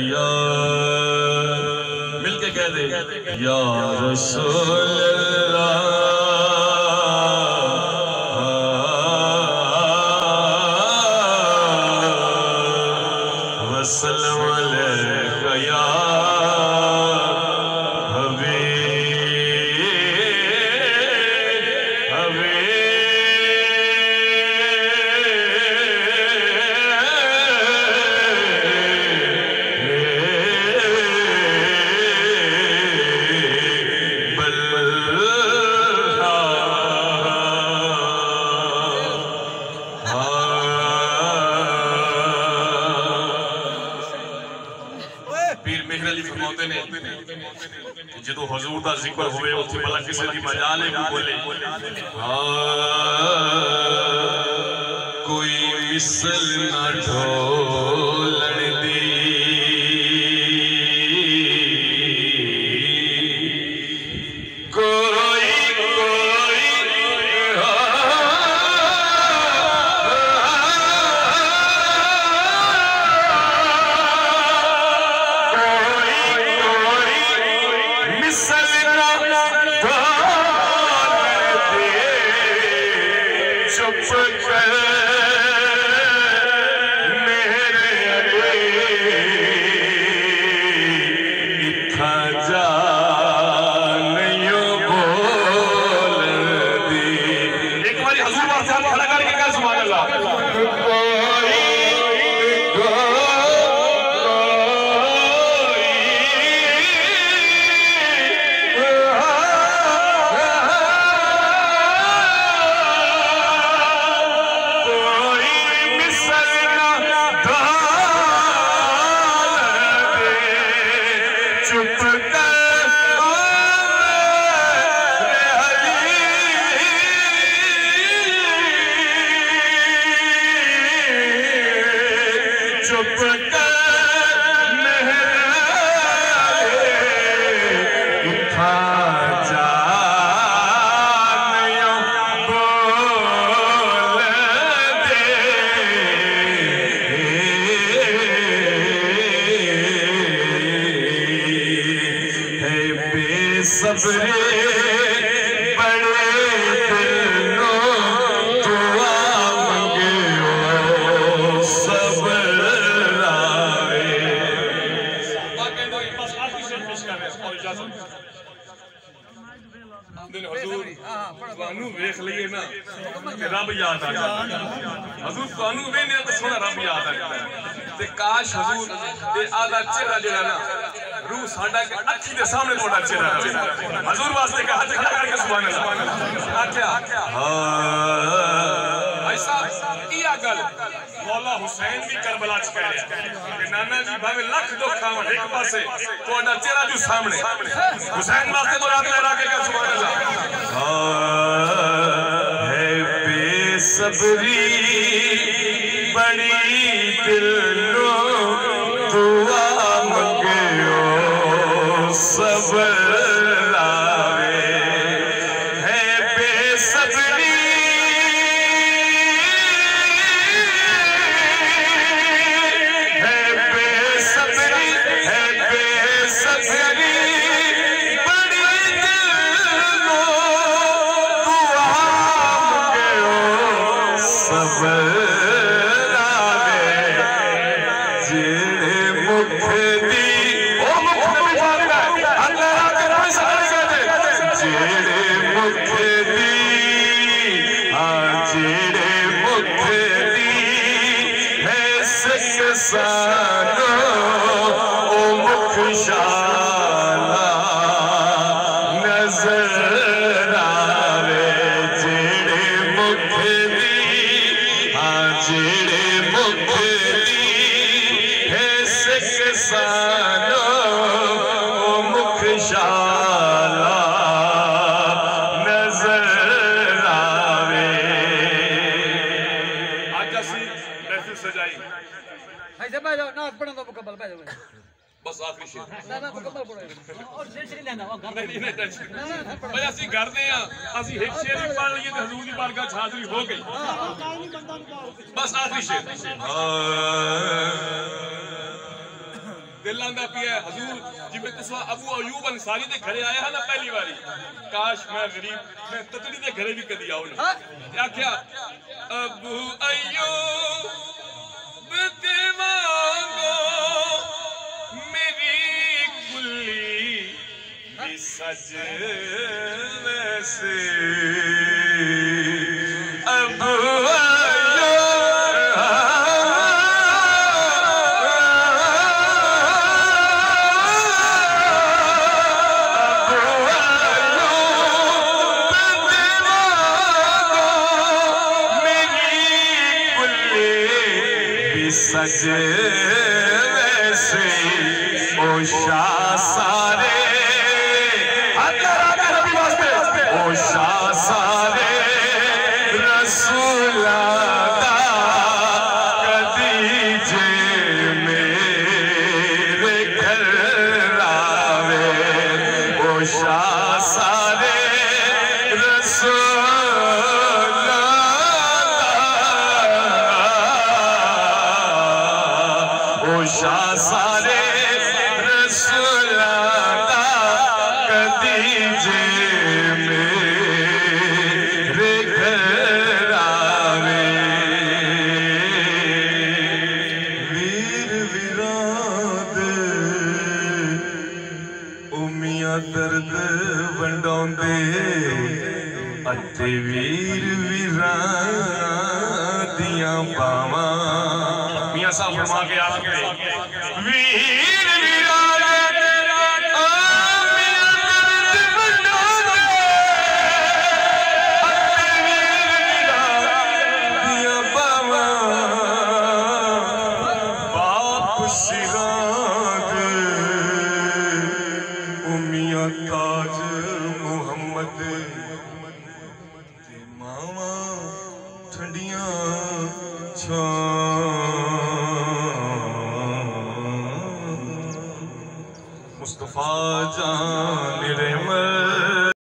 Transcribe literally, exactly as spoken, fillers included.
या मिलके कह दे या रसूल अल्लाह वसल्लम अलैका या जो हजूर का जिक्र होवे उसे भला किसी की मजाल है भी बोले कोई मिसल ना ढोलण दी कोई कोई रब याद आ जाता हजूर तुहानू वेने तो सोना रब याद आ जाता ते काश हजूर दे आला चेहरा जेड़ा ना रूह साडा के अखी दे सामने थोड़ा चेहरा रहे हजूर वास्ते का हाथ खड़ा करके सुभान अल्लाह आख्या भाई साहब इया गल मौला हुसैन भी करबला च कह रहा कि नाना जी भावे लाख दुख आवन एक पासे तोड़ा चेहरा जो सामने हुसैन वास्ते तो रात लहरा के कर सुभान अल्लाह सबरी बड़ी दिलो दुआ मंगो सबर लावे है बेसब्री है बेसब्री है बेसब्री बस आखिरी शेर ना ना मुकम्मल पढ़ो और शेर शेर लेना वो घर नहीं नहीं टेंशन भाई ਅਸੀਂ ਕਰਦੇ ਆ ਅਸੀਂ ਇੱਕ ਸ਼ੇਰ ਹੀ ਪੜ੍ਹ ਲਈਏ ਤੇ ਹਜ਼ੂਰ ਦੀ ਬਾਰਗਾਹ ਚ ਹਾਜ਼ਰੀ ਹੋ ਗਈ बस आखिरी शेर दिल आंदा पिया हजूर जिवें तुसा अबू अयूब अंसारी दे घरे आए हा ना पहली बारी, काश मैं गरीब मैं ततड़ी दे घरे भी कदी आओ ना। आख्या अबू अयूब ते वांगो मेरी कुल्ली भी सज वैसे अबू सज वैसे ओ शाह सारे ओ शाह सारे रसूला दा कदी जे मेरे घर आवे ओ शाह सारे रसूला शाह सारे रसूला दा कदी जे मेरे घर आवे वीर विराद उमिया दर्द वंडाउंदे अते वीर वीरां दियां बावां मियां साहब फरमा के आखिर वीर विराज आमिया दर्द वंडाउंदे अते वीर विरां दियां बावां बाप सिराज उमिया ताज मुहम्मद मावा ठंडिया मुस्तफा जान रहमत